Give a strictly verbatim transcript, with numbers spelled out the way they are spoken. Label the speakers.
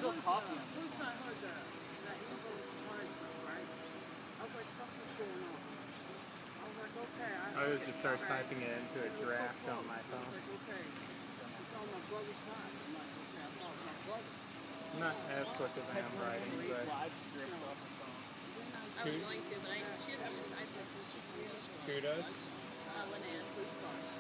Speaker 1: little coffee on this
Speaker 2: First
Speaker 1: one.
Speaker 2: I heard that, that evil hard stuff, right? I was like, something's going on. I was like, okay. I,
Speaker 3: I would
Speaker 2: okay,
Speaker 3: just start
Speaker 2: right.
Speaker 3: typing it into a
Speaker 2: And it was so
Speaker 3: draft
Speaker 2: close.
Speaker 3: on my
Speaker 2: I was
Speaker 3: phone.
Speaker 2: like, okay, it's on my brother's side. I'm like, okay, I thought it was my brother.
Speaker 3: I'm not as quick as I am writing,
Speaker 1: Reads
Speaker 3: but
Speaker 1: live scripts off her phone.
Speaker 4: I was going to, but I she hasn't been. I took
Speaker 3: kudos.
Speaker 4: uh, Lynn Ann.